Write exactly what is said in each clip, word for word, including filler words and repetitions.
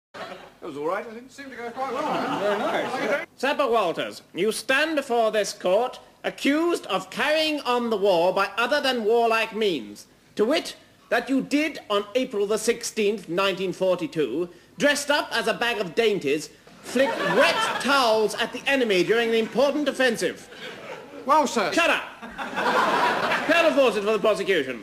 That was all right, I think. It seemed to go quite well. Very nice. Sapper Walters, you stand before this court accused of carrying on the war by other than warlike means, to wit, that you did on April the sixteenth, nineteen forty-two, dressed up as a bag of dainties, flick wet towels at the enemy during an important offensive. Well, sir... Shut up! Colonel Fawcett for the prosecution.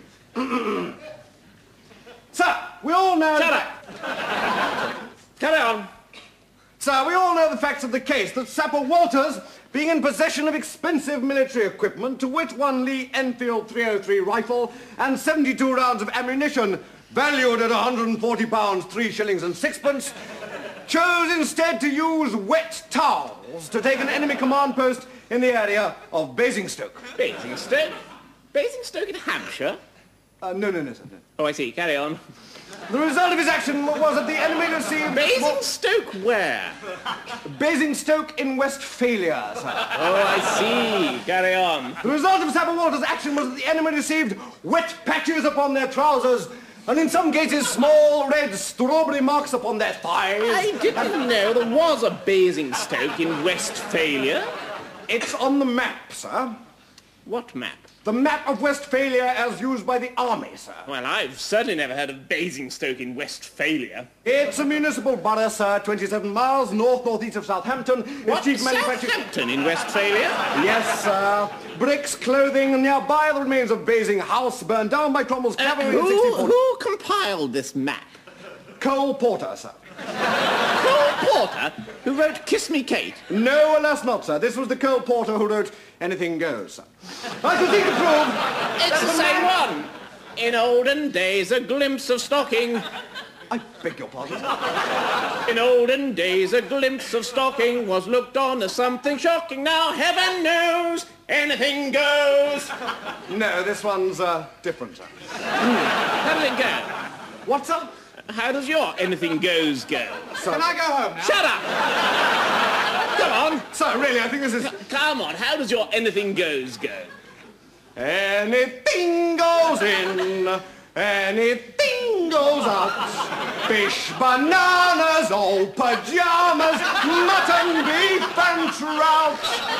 Sir, we all know... Shut up! Carry on. Sir, we all know the facts of the case, that Sapper Walters, being in possession of expensive military equipment, to wit one Lee Enfield three oh three rifle and seventy-two rounds of ammunition, valued at one hundred and forty pounds, three shillings and sixpence, chose instead to use wet towels to take an enemy command post in the area of Basingstoke. Basingstoke? Basingstoke in Hampshire? Uh, no, no, no, sir. No. Oh, I see. Carry on. The result of his action was that the enemy received... Basingstoke where? Basingstoke in Westphalia, sir. Oh, I see. Carry on. The result of Sapper Walters' action was that the enemy received wet patches upon their trousers, and in some cases small red strawberry marks upon their thighs. I didn't know there was a Basingstoke in Westphalia. It's on the map, sir. What map? The map of Westphalia as used by the army, sir. Well, I've certainly never heard of Basingstoke in Westphalia. It's a municipal borough, sir, twenty-seven miles north-northeast of Southampton. What? Chief manufacturer... Southampton in Westphalia? Yes, sir. Bricks, clothing, and nearby the remains of Basing House, burned down by Cromwell's cavalry uh, in who, sixteen forty. Who compiled this map? Cole Porter, sir. Cole Porter, who wrote Kiss Me Kate? No, alas not, sir. This was the Cole Porter who wrote Anything Goes, sir. I can think to prove... It's the same one. In olden days, a glimpse of stocking. I beg your pardon? In olden days, a glimpse of stocking was looked on as something shocking. Now, heaven knows, anything goes. No, this one's, uh, different, sir. How does it go? What, sir? How does your anything goes go? Sir. Can I go home now? Shut up! Come on. Sir, really, I think this is... Come on, how does your anything goes go? Anything goes in, anything goes out. Fish, bananas, old pajamas, mutton, beef and trout.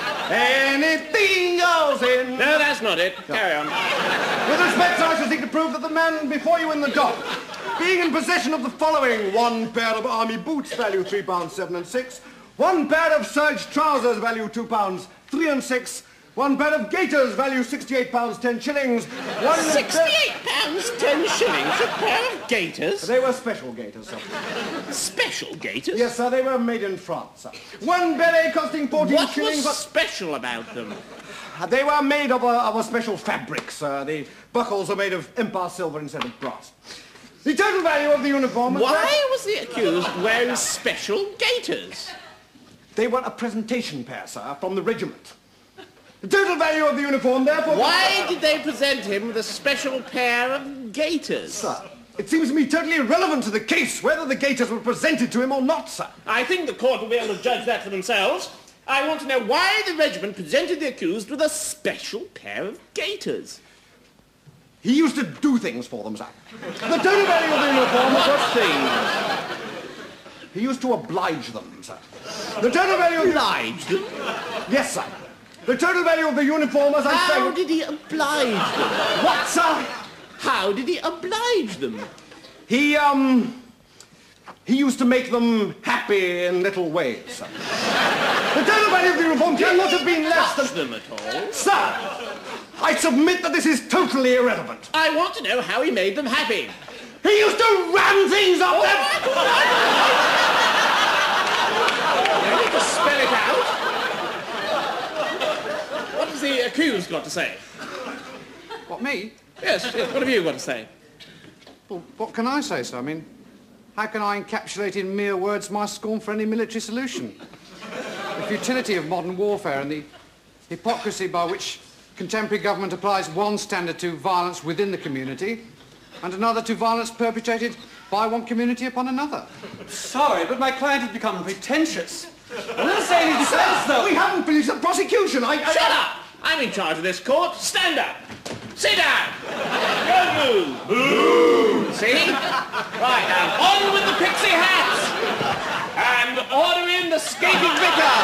Anything goes in. No, that's not it. No. Carry on. With respect, sir, I should seek to prove that the man before you in the dock, being in possession of the following: one pair of army boots, value three pounds seven and six, one pair of serge trousers, value two pounds three and six, one pair of gaiters, value sixty-eight pounds ten shillings, one... sixty-eight pounds ten shillings? A pair of gaiters? They were special gaiters, sir. Special gaiters? Yes, sir, they were made in France, sir. One beret costing fourteen what shillings... What was special about them? They were made of a, of a special fabric, sir. The buckles are made of Empire silver instead of brass. The total value of the uniform... Was Why that... was the accused wearing special gaiters? They were a presentation pair, sir, from the regiment. The total value of the uniform, therefore... Why did they present him with a special pair of gaiters? Sir, it seems to me totally irrelevant to the case whether the gaiters were presented to him or not, sir. I think the court will be able to judge that for themselves. I want to know why the regiment presented the accused with a special pair of gaiters. He used to do things for them, sir. The total value of the uniform... What things? He used to oblige them, sir. The total value of... Oblige them? Yes, sir. The total value of the uniform, as I say... How did he oblige them? What, sir? How did he oblige them? He, um... He used to make them happy in little ways, sir. The total value of the uniform cannot have been less than... them at all? Sir! I submit that this is totally irrelevant. I want to know how he made them happy. He used to ram things up them! You need to spell it out. What has the accused got to say? What, me? Yes, yes, what have you got to say? Well, what can I say, sir? I mean, how can I encapsulate in mere words my scorn for any military solution? The futility of modern warfare and the hypocrisy by which contemporary government applies one standard to violence within the community and another to violence perpetrated by one community upon another. Sorry, but my client has become pretentious. I'm not saying he defense, though. We haven't finished the prosecution. I, I... Shut up! I'm in charge of this court. Stand up. Sit down. Don't move. Move. See? Right, now, on with the pixie hats. escaping vicar.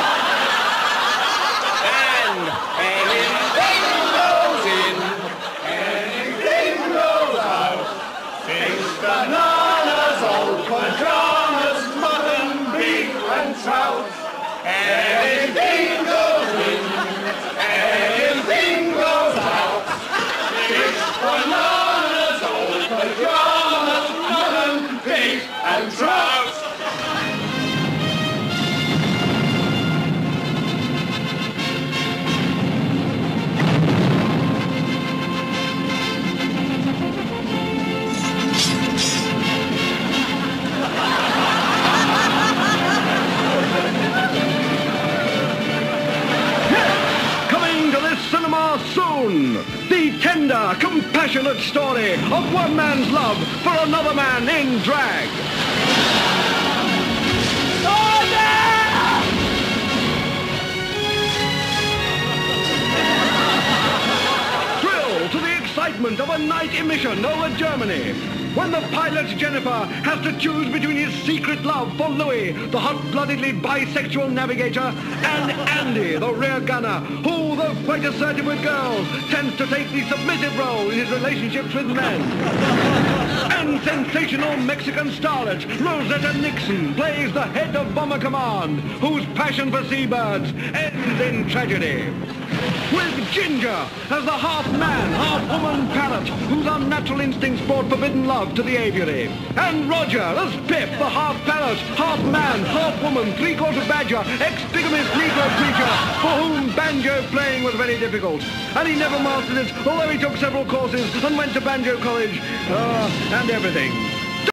And anything goes in, anything goes out. Fish, bananas, old pajamas, mutton, beef and trout. Anything goes in, anything goes out. Fish, bananas, old pajamas, mutton, beef and trout. Soon, the tender, compassionate story of one man's love for another man in drag. Thrill to the excitement of a night emission over Germany, when the pilot Jennifer has to choose between his secret love for Louis, the hot-bloodedly bisexual navigator, and Andy, the rear gunner, who, though quite assertive with girls, tends to take the submissive role in his relationships with men. And sensational Mexican starlet Rosetta Nixon plays the head of Bomber Command, whose passion for seabirds ends in tragedy. With Ginger as the half-man, half-woman parrot, whose unnatural instincts brought forbidden love to the aviary. And Roger as Pip, the half-parrot, half-man, half-woman, three-quarter badger, ex-bigamist Negro creature, for whom banjo playing was very difficult. And he never mastered it, although he took several courses and went to banjo college, uh, and everything.